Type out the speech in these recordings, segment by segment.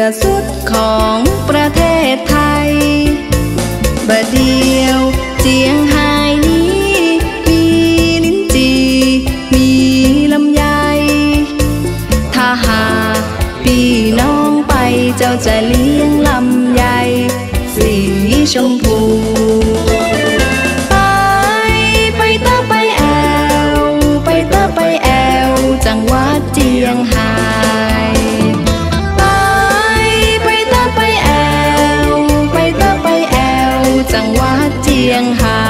อสุดของประเทศไทยบัดเดียวเจียงไฮ้นี้มีลิ้นจี่มีลำไยถ้าหากพี่น้องไปเจ้าจะเลี้ยงลำไยสีชมพูไปเตอไปแอวไปเตอไปแอวจังหวัดเจียงไฮ้ไปเตอไปแอวไปเตอไปแอวจังหวัดเจียงไฮ้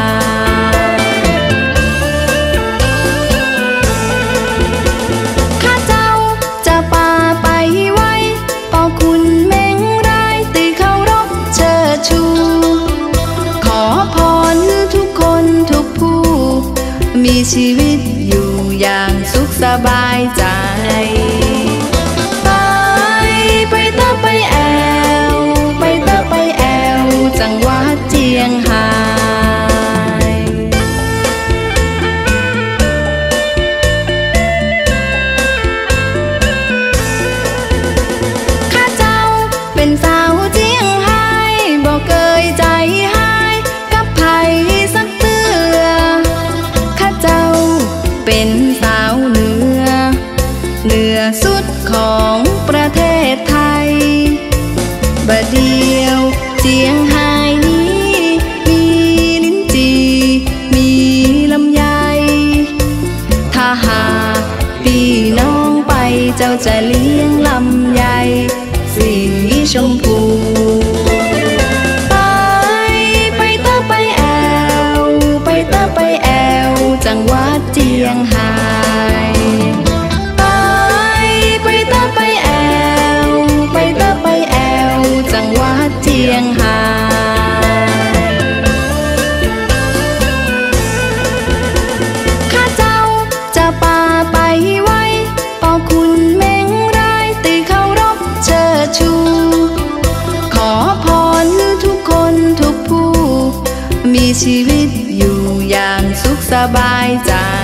ข้าเจ้าจะพาไปไว้ปอคุณเม้งรายตีเคารพเชิดชูขอพรทุกคนทุกผู้มีชีวิตอยู่อย่างสุขสบายใจไปเตอไปแอวไปเตอไปแอวจังหวัดเจียงไฮ้ข้าเจ้าเป็นสาวเจียงไฮ้บอกเคยใจหายกับไผสักเตือข้าเจ้าเป็นสาวเหนือสุดของประเทศไทยบัดเดียวเจียงไฮ้นี้มีลิ้นจี่มีลำไยถ้าหากพี่น้องไปเจ้าจะเลี้ยงลำไยสีชมพูไปเตอไปแอวไปเตอไปแอวจังหวัดเจียงไฮ้ไปเตอไปแอวไปเตอไปแอวจังหวัดเจียงไฮ้ข้าเจ้าจะพาไปไว้ปอคุณเม้งรายตีเคารพเชิดชูขอพรทุกคนทุกผู้มีชีวิตอยู่อย่างสุขสบายใจ